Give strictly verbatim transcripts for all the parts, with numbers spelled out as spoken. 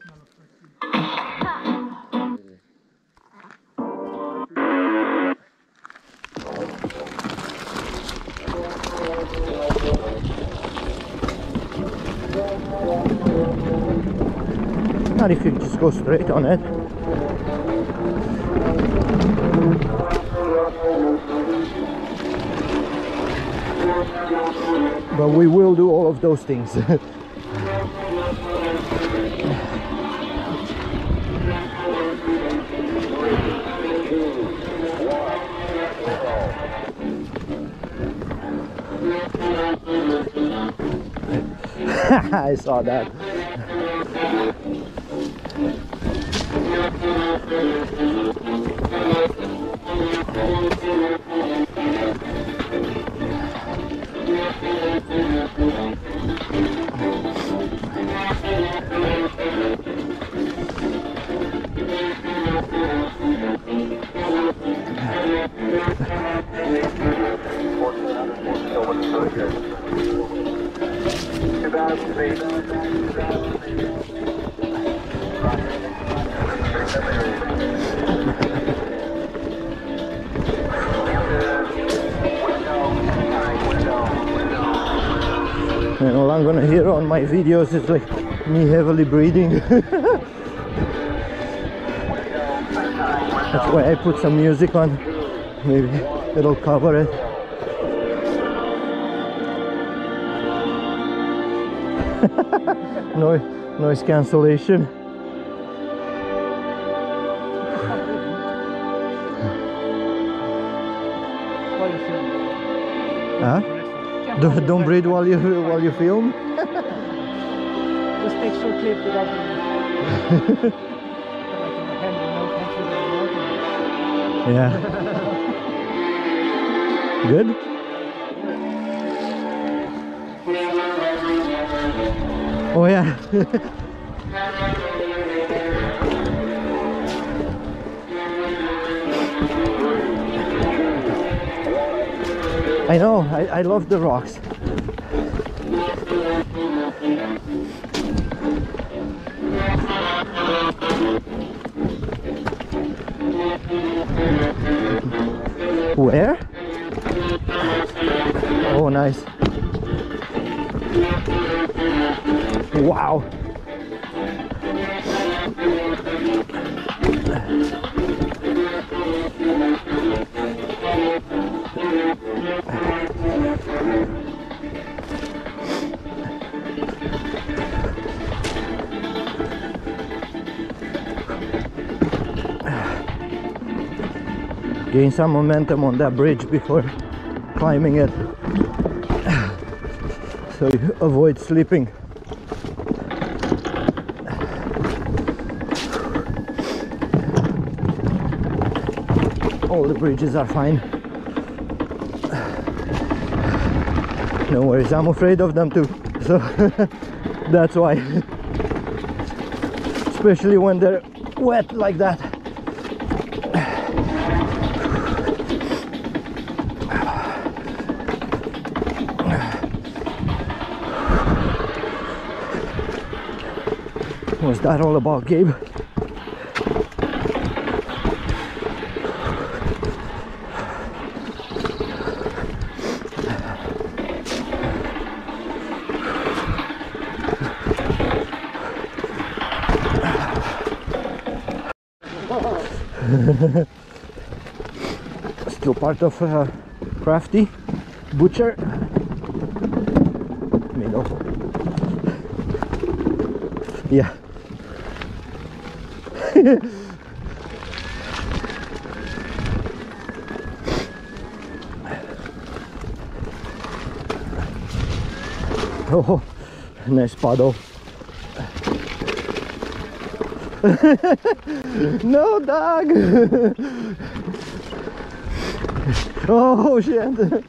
Not if you just go straight on it. But we will do all of those things. I saw that. And all I'm gonna hear on my videos is like me heavily breathing. That's why I put some music on. Maybe it'll cover it. Noise, noise cancellation. Huh? Don't, don't breathe while you while you film. Just take short clip without Yeah. Good? Oh yeah. I know, I, I love the rocks. Where? Oh, nice. Wow. Gain some momentum on that bridge before climbing it, so you avoid slipping. All the bridges are fine. No worries, I'm afraid of them too, so that's why. Especially when they're wet like that. What's that all about, Gabe? Still part of uh, Crafty, Boucher, middle. Yeah. Oh, nice paddle. No, dog. Oh shit.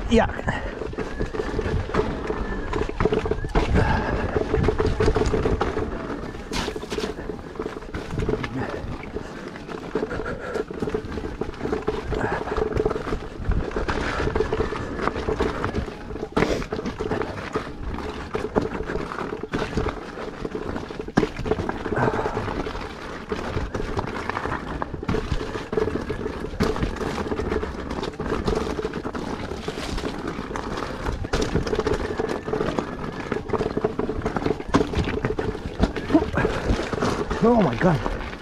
Yeah. Oh my god.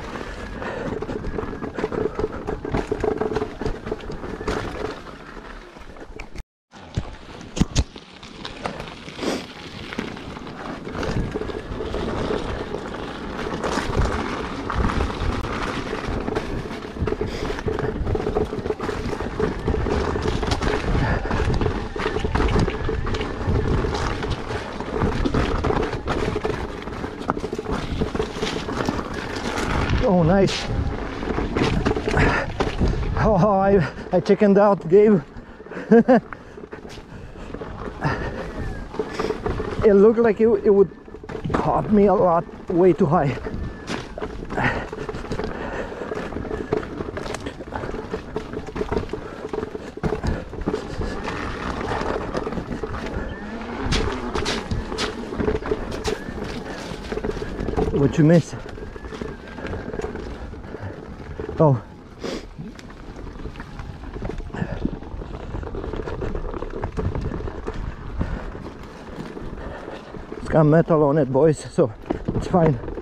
Oh, nice. Oh, I, I chickened out, Gabe. It looked like it, it would caught me a lot, way too high. What you miss? Oh. It's got metal on it, boys, so it's fine.